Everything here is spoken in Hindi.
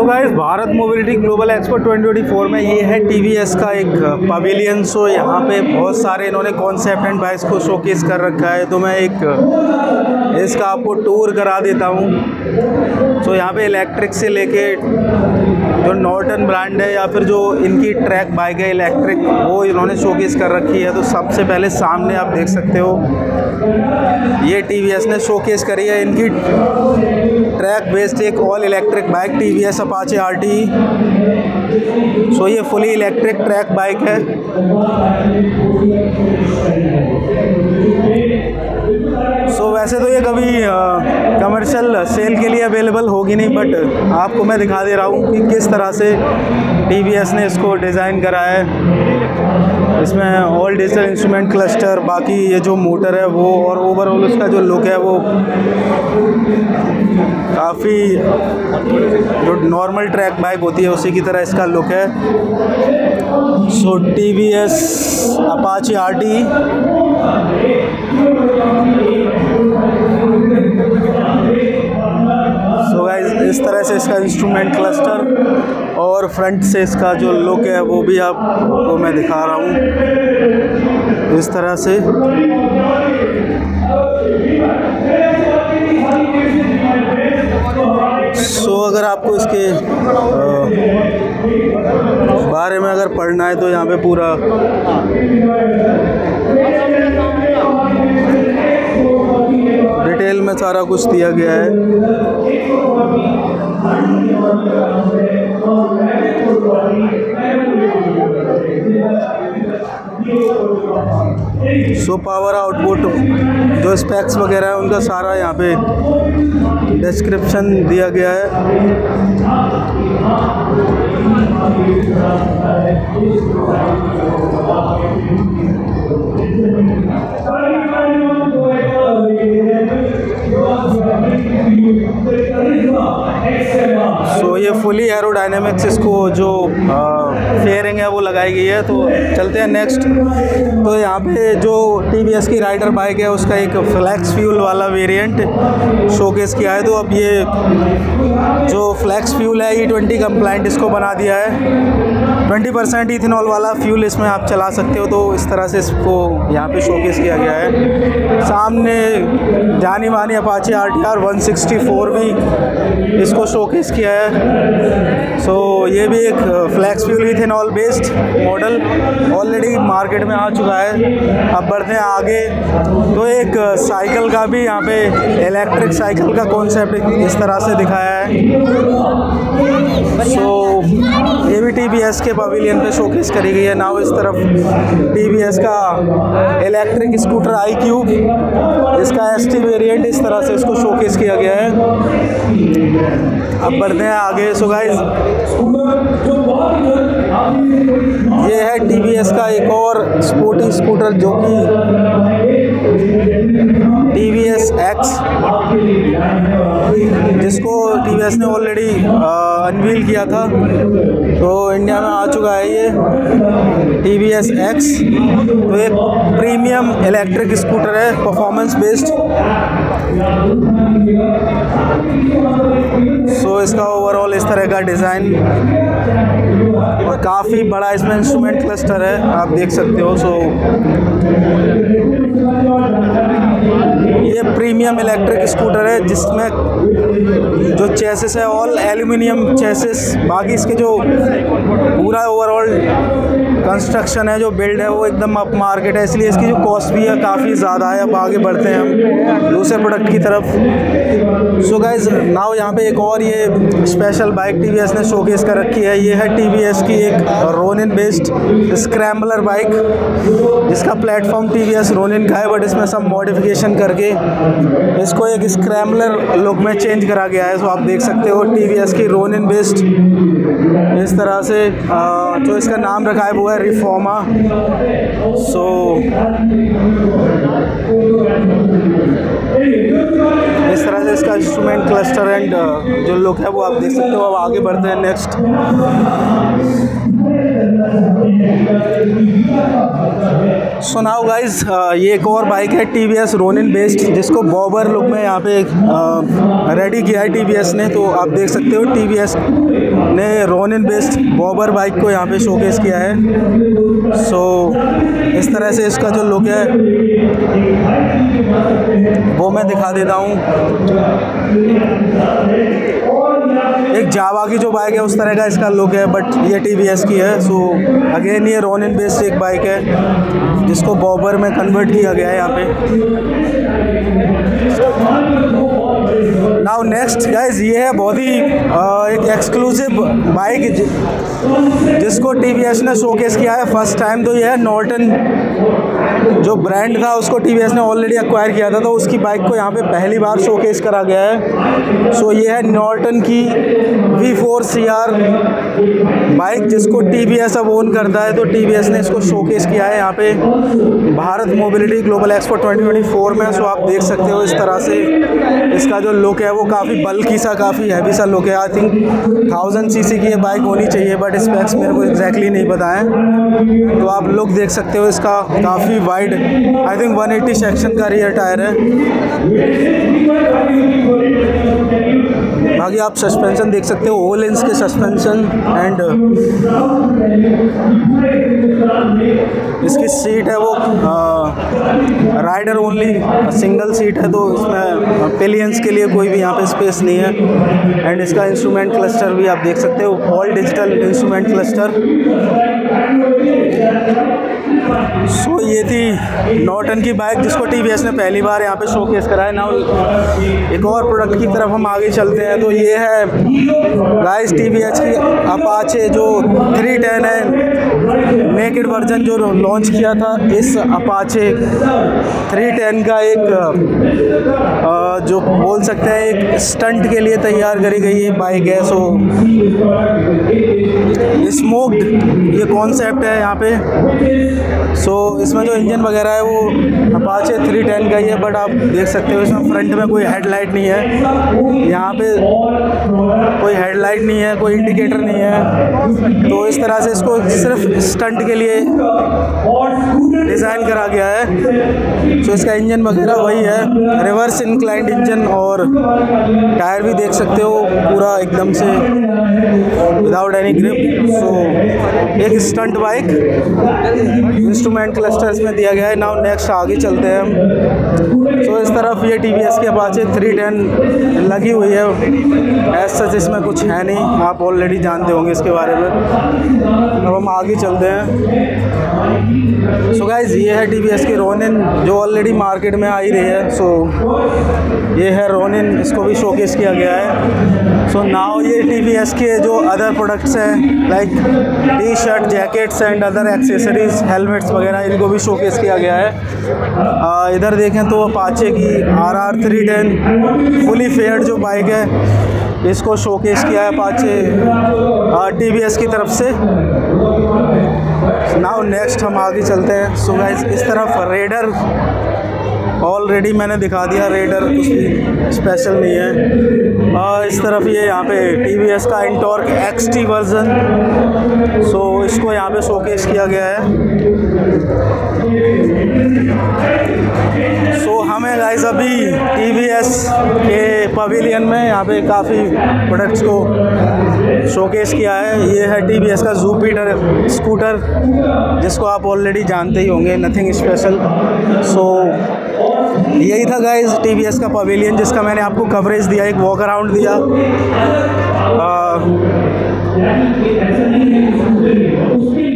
सो guys, Bharat mobility global expo 2024 में ये है टीवीएस का एक पवेलियन। सो यहाँ पे बहुत सारे इन्होंने कॉन्सेप्ट एंड बाइक्स को शोकेस कर रखा है, तो मैं एक इसका आपको टूर करा देता हूँ। सो यहाँ पे इलेक्ट्रिक से लेके जो नॉर्टन ब्रांड है या फिर जो इनकी ट्रैक बाइक है इलेक्ट्रिक, वो इन्होंने शोकेस कर रखी है। तो सबसे पहले सामने आप देख सकते हो ये टीवीएस ने शोकेस करी है इनकी ट्रैक बेस्ड एक all electric bike TVS Apache RT. So ये फुली इलेक्ट्रिक ट्रैक बाइक है। सो वैसे तो ये कभी कमर्शियल सेल के लिए अवेलेबल होगी नहीं, बट आपको मैं दिखा दे रहा हूँ कि किस तरह से टीवीएस ने इसको डिज़ाइन करा है। इसमें ऑल डिजिटल इंस्ट्रूमेंट क्लस्टर, बाकी ये जो मोटर है वो, और ओवरऑल उसका जो लुक है वो काफ़ी जो नॉर्मल ट्रैक बाइक होती है उसी की तरह इसका लुक है। So TVS Apache RT. So guys, इस तरह से इसका इंस्ट्रूमेंट क्लस्टर और फ्रंट से इसका जो लुक है वो भी आपको मैं दिखा रहा हूँ इस तरह से। सो अगर आपको इसके बारे में अगर पढ़ना है तो यहाँ पे पूरा डिटेल में सारा कुछ दिया गया है। सो पावर आउटपुट जो स्पेक्स वगैरह है उनका सारा यहाँ पे डिस्क्रिप्शन दिया गया है। सो ये फुली एरोडायनेमिक्स इसको जो फेयरिंग है वो लगाई गई है। तो चलते हैं नेक्स्ट। तो यहाँ पे जो टीवीएस की राइडर बाइक है उसका एक फ्लैक्स फ्यूल वाला वेरिएंट शोकेस किया है। तो अब ये जो फ्लैक्स फ्यूल है E20 कंप्लाइंट इसको बना दिया है। 20% इथेनॉल वाला फ्यूल इसमें आप चला सकते हो। तो इस तरह से इसको यहाँ पे शोकेस किया गया है। सामने जानी मानी अपाचे RTR 164 भी इसको शोकेस किया है। सो ये भी एक flex fuel ethanol based model already market में आ चुका है। अब बढ़ते हैं आगे। तो एक साइकिल का भी यहाँ पे इलेक्ट्रिक साइकिल का कॉन्सेप्ट इस तरह से दिखाया है। सो ये भी टीवीएस के पवेलियन पे शोकेस करी गई है। नाउ इस तरफ टीवीएस का इलेक्ट्रिक स्कूटर iQube, इसका ST वेरिएंट, इस तरह से इसको शोकेस किया गया है। अब बढ़ते हैं आगे। सो गाइस, ये है टीवीएस का एक और स्पोर्टी स्कूटर जो कि टीवीएस X, जिसको टीवीएस ने ऑलरेडी अनवील किया था। तो इंडिया में आ चुका है ये टीवीएस X। तो एक प्रीमियम इलेक्ट्रिक स्कूटर है, परफॉर्मेंस बेस्ड। सो इसका ओवरऑल इस तरह का डिज़ाइन और काफ़ी बड़ा इसमें इंस्ट्रूमेंट क्लस्टर है, आप देख सकते हो। सो ये प्रीमियम इलेक्ट्रिक स्कूटर है जिसमें जो चेसिस है ऑल एल्यूमिनियम चेसिस। बाकी इसके जो पूरा ओवरऑल कंस्ट्रक्शन है, जो बिल्ड है, वो एकदम अप मार्केट है, इसलिए इसकी जो कॉस्ट भी है काफ़ी ज़्यादा है। अब आगे बढ़ते हैं हम दूसरे प्रोडक्ट की तरफ। सो गाइज, नाउ यहाँ पे एक और ये स्पेशल बाइक टीवीएस ने शोकेस कर रखी है। ये है टीवीएस की एक रोनिन बेस्ड स्क्रैम्बलर बाइक, जिसका प्लेटफॉर्म टीवीएस रोनिन का है, बट इसमें सब मॉडिफिकेशन करके इसको एक स्क्रैम्बलर लुक में चेंज करा गया है। सो आप देख सकते हो टीवीएस की रोनिन बेस्ड इस तरह से जो इसका नाम रखा है वो है रिफॉर्मा। सो इस तरह से इसका इंस्ट्रूमेंट क्लस्टर एंड जो लुक है वो आप देख सकते हो। अब आगे बढ़ते हैं नेक्स्ट। सो नाउ गाइज ये एक और बाइक है TVS रोनिन बेस्ड, जिसको बॉबर लुक में यहाँ पे रेडी किया है TVS ने। तो आप देख सकते हो TVS ने रोनिन बेस्ड बॉबर बाइक को यहाँ पे शोकेस किया है। सो इस तरह से इसका जो लुक है वो मैं दिखा देता हूँ। एक जावा की जो बाइक है उस तरह का इसका लुक है, बट ये TVS की है। सो अगेन ये रोनिन बेस्ड एक बाइक है जिसको बॉबर में कन्वर्ट किया गया है यहाँ पे। नाउ नेक्स्ट गाइज ये है बहुत ही एक एक्सक्लूसिव बाइक जिसको TVS ने शोकेस किया है फर्स्ट टाइम। तो ये है नॉर्टन, जो ब्रांड था उसको TVS ने ऑलरेडी एक्वायर किया था, तो उसकी बाइक को यहाँ पे पहली बार शोकेस करा गया है। सो ये है नॉर्टन की V4 CR बाइक जिसको TVS अब ओन करता है। तो TVS ने इसको शोकेस किया है यहाँ पे भारत मोबिलिटी ग्लोबल एक्सपो 2024 में। सो आप देख सकते हो इस तरह से इसका जो लुक है वो काफ़ी बल्कि सा, काफ़ी हैवी सा लुक है। आई थिंक 1000 cc की ये बाइक होनी चाहिए, बट स्पेक्स मेरे को एग्जैक्टली नहीं पता है। तो आप लुक देख सकते हो इसका, काफ़ी वाइड, आई थिंक 180 सेक्शन का रियर टायर है। बाकी आप सस्पेंशन देख सकते हो, ऑल इंच के सस्पेंशन एंड इसकी सीट है वो राइडर ओनली सिंगल सीट है, तो इसमें पिलियंस के लिए कोई भी यहाँ पे स्पेस नहीं है। एंड इसका इंस्ट्रूमेंट क्लस्टर भी आप देख सकते हो, all digital instrument cluster. So ये थी नॉर्टन की बाइक जिसको TVS ने पहली बार यहाँ पे शोकेस करा है। नाउ एक और प्रोडक्ट की तरफ हम आगे चलते हैं। तो ये है गाइस TVS की अपाचे जो 310 है, नेकेड वर्जन जो लॉन्च किया था। इस अपाचे 310 का एक जो बोल सकते हैं एक स्टंट के लिए तैयार करी गई ये बाइक है। सो स्मोक्ड ये कॉन्सेप्ट है यहाँ पे। सो इसमें जो इंजन वगैरह है वो अपाचे 310 का ही है, बट आप देख सकते हो इसमें फ्रंट में कोई हेडलाइट नहीं है, यहाँ पे कोई हेडलाइट नहीं है, कोई इंडिकेटर नहीं है। तो इस तरह से इसको सिर्फ स्टंट के लिए डिज़ाइन करा गया है। सो इसका इंजन वगैरह वही है, रिवर्स इंक्लाइंड इंजन, और टायर भी देख सकते हो पूरा एकदम से विदाउट एनी ग्रिप। सो एक स्टंट बाइक, इंस्ट्रूमेंट क्लस्टर्स में दिया गया है। नाउ नेक्स्ट आगे चलते हैं हम। सो इस तरफ ये TVS की अपाचे 310 लगी हुई है। एज सच इसमें कुछ है नहीं, आप ऑलरेडी जानते होंगे इसके बारे में। अब हम आगे चलते हैं। सो गाइज ये है TVS की रोनिन जो ऑलरेडी मार्केट में आ ही रही है। सो ये है रोनिन, इसको भी शोकेस किया गया है। सो नाउ ये TVS के जो अदर प्रोडक्ट्स हैं like t-shirt, jackets and other accessories, helmets वगैरह, इनको भी शोकेस किया गया है। इधर देखें तो अपाचे की RR 310 फुली फेयर्ड जो बाइक है इसको शोकेस किया है अपाचे TVS की तरफ से। नाउ नेक्स्ट हम आगे चलते हैं। सो गाइस इस तरफ रेडर ऑलरेडी मैंने दिखा दिया, रेडर कुछ भी स्पेशल नहीं है। और इस तरफ ये यहाँ पे TVS का इंटॉर्क XT वर्जन, सो इसको यहाँ पे शोकेस किया गया है। सो हमें गाइस अभी TVS के पवेलियन में यहाँ पे काफ़ी प्रोडक्ट्स को शोकेस किया है। ये है TVS का जुपिटर स्कूटर जिसको आप ऑलरेडी जानते ही होंगे, नथिंग स्पेशल। सो यही था गाइस TVS का पवेलियन जिसका मैंने आपको कवरेज दिया, एक वॉक अराउंड दिया।